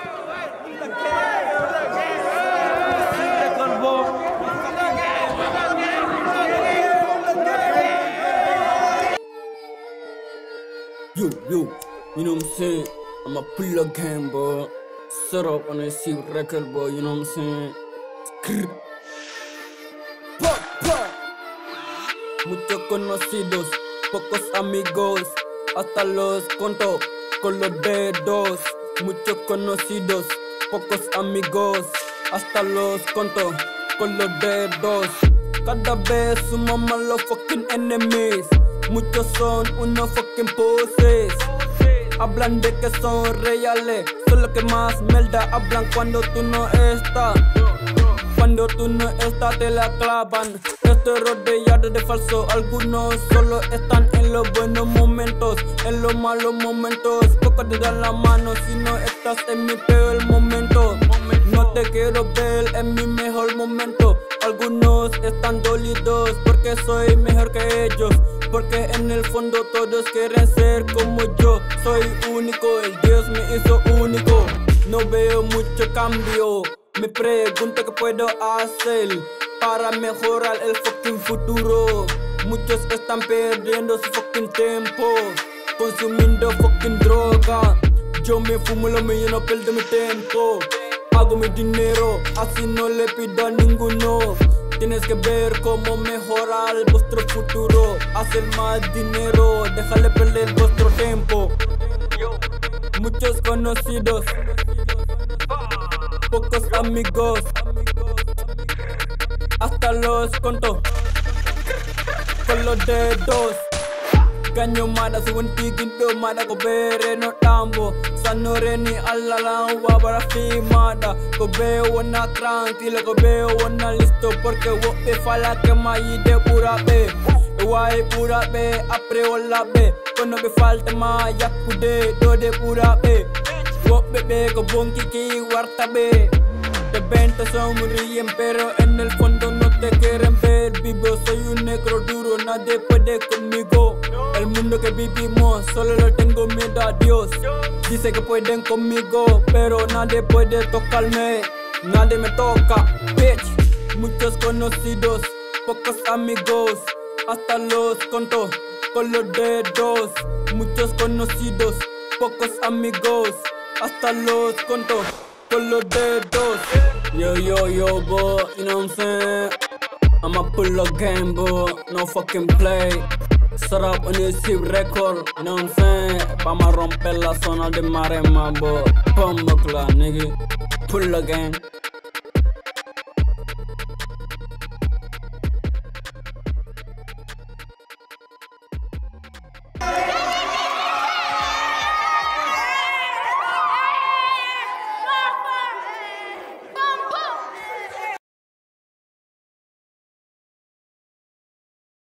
Yo, you know what I'm saying? I'ma pull again, bro. Set up on this record, bro, you know what I'm saying? Skrr. Pop, pop. Muchos conocidos, pocos amigos, hasta los conto con los dedos. Muchos conocidos, pocos amigos, hasta los conto con los dedos. Cada vez sumamos los fucking enemies. Muchos son unos fucking pussies. Hablan de que son reales, son los que más mierda hablan cuando tú no estás. Cuando tú no estás te la clavan. Estoy rodeado de falso, algunos solo están en los buenos momentos. En los malos momentos, pocos te dan la mano si no estás en mi peor momento. No te quiero ver en mi mejor momento. Algunos están dolidos porque soy mejor que ellos, porque en el fondo todos quieren ser como yo. Soy único, el Dios me hizo único. No veo mucho cambio. Me pregunto qué puedo hacer para mejorar el fucking futuro. Muchos están perdiendo su fucking tiempo consumiendo fucking droga. Yo me fumo lo mío, no pierdo mi tiempo. Hago mi dinero, así no le pido a ninguno. Tienes que ver cómo mejorar vuestro futuro. Hacer más dinero, déjale perder vuestro tiempo. Muchos conocidos, pocos amigos, hasta los conto con los dedos. Ganyo mada si wanti ginto mada ko bere no tambo. Sanore ni alalang wabara fi mada. Ko be wana tranquilo, ko be wana listo. Porque wope fala que mai de pura be. Wai pura be, apre wala be. Kono be falta ma yakude do de pura be. Wope be ko bonki ki warta be. De 20 sonríen pero en el fondo no te quieren ver vivo. Soy un negro duro, nadie puede conmigo. El mundo que vivimos solo le tengo miedo a Dios. Dice que pueden conmigo pero nadie puede tocarme. Nadie me toca, bitch. Muchos conocidos, pocos amigos, hasta los conto con los dedos. Muchos conocidos, pocos amigos, hasta los conto con los dedos. Yo, boy, you know what I'm saying? I'ma pull again, boy, no fucking play. Set up on this record, you know what I'm saying? Vamos a romper la zona de marema, boy. Bomba, nigga. Pull again.